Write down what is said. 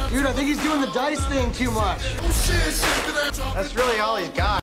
Dude, I think he's doing the dice thing too much. That's really all he's got.